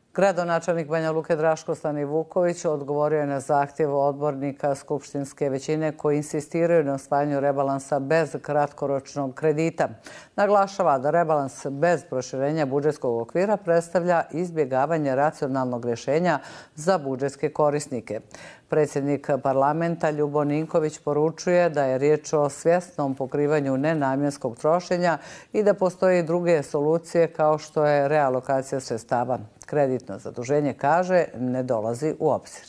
Gradonačelnik Banja Luke Draško Stanivuković odgovorio je na zahtjev odbornika skupštinske većine koji insistiraju na usvajanju rebalansa bez kratkoročnog kredita. Naglašava da rebalans bez proširenja budžetskog okvira predstavlja izbjegavanje racionalnog rješenja za budžetske korisnike. Predsjednik parlamenta Ljubo Ninković poručuje da je riječ o svjesnom pokrivanju nenamjenskog trošenja i da postoje druge solucije kao što je realokacija sredstava. Kreditno zaduženje, kaže, ne dolazi u obzir.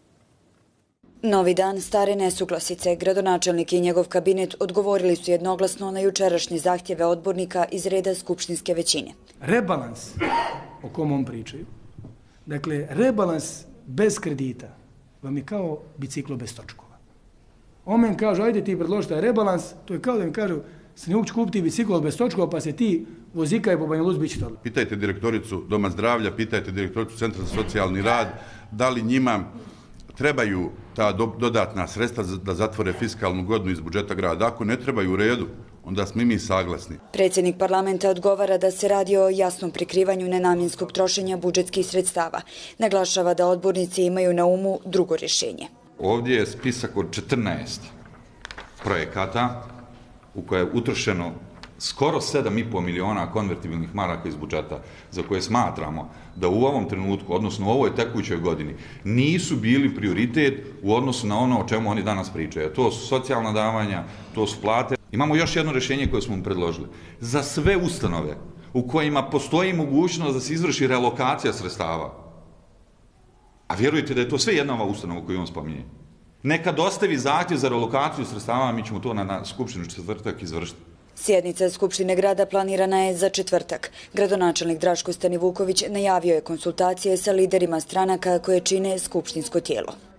Novi dan, stare nesuglasice. Gradonačelnik i njegov kabinet odgovorili su jednoglasno na jučerašnje zahtjeve odbornika iz reda skupštinske većine. Rebalans o kom on pričaju, dakle, rebalans bez kredita vam je kao biciklo bez točkova. On men kaže, ajde ti predloži taj rebalans, to je kao da mi kažu, se ne uopće kupiti biciklo bez točkova pa se ti vozikaj po Banja Luci, bit će to. Pitajte direktoricu Doma zdravlja, pitajte direktoricu Centra za socijalni rad, da li njima trebaju ta dodatna sredstva da zatvore fiskalnu godinu iz budžeta grada. Ako ne trebaju u redu, onda smo i mi saglasni. Predsjednik parlamenta odgovara da se radi o jasnom prikrivanju nenamjenskog trošenja budžetskih sredstava. Naglašava da odbornici imaju na umu drugo rješenje. Ovdje je spisak od 14 projekata u koje je utrošeno skoro 7,5 miliona konvertibilnih maraka iz budžeta, za koje smatramo da u ovom trenutku, odnosno u ovoj tekućoj godini, nisu bili prioritet u odnosu na ono o čemu oni danas pričaju. To su socijalna davanja, to su plate. Imamo još jedno rješenje koje smo mu predložili. Za sve ustanove u kojima postoji mogućnost da se izvrši realokacija sredstava, a vjerujte da je to sve jedna ova ustanova koju on spominje, neka dostavi zahtjev za relokaciju sredstava, mi ćemo to na skupštinu četvrtak izvršiti. Sjednica Skupštine grada planirana je za četvrtak. Gradonačelnik Draško Stanivuković najavio je konsultacije sa liderima stranaka koje čine skupštinsko tijelo.